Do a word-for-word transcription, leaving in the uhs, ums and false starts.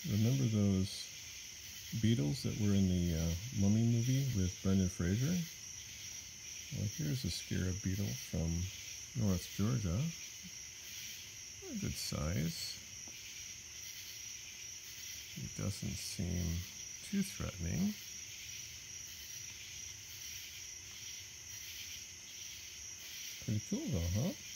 Remember those beetles that were in the uh, Mummy movie with Brendan Fraser? Well, here's a scarab beetle from North Georgia. A good size. It doesn't seem too threatening. Pretty cool though, huh?